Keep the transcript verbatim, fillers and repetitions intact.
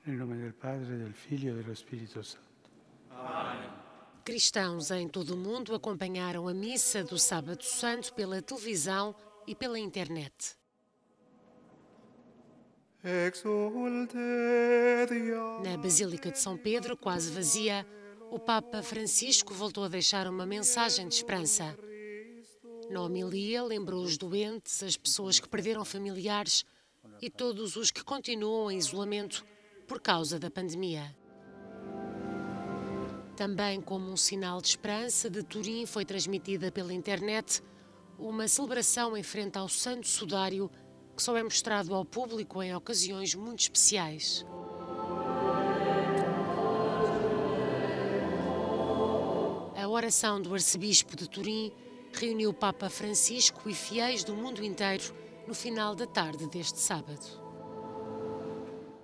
Nel nome del Padre, del Figlio e dello Spirito Santo. Amém. Cristãos em todo o mundo acompanharam a missa do Sábado Santo pela televisão e pela internet. Na Basílica de São Pedro, quase vazia, o Papa Francisco voltou a deixar uma mensagem de esperança. Na homilia, lembrou os doentes, as pessoas que perderam familiares e todos os que continuam em isolamento por causa da pandemia. Também como um sinal de esperança, de Turim foi transmitida pela internet uma celebração em frente ao Santo Sudário que só é mostrado ao público em ocasiões muito especiais. A oração do arcebispo de Turim reuniu o Papa Francisco e fiéis do mundo inteiro no final da tarde deste sábado.